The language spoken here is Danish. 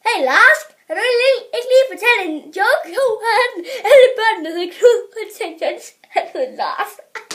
Hey Lars, kan du ikke lige fortælle en joke? Jo, alle børnene hed Knud, og tænkte, han hed Lars.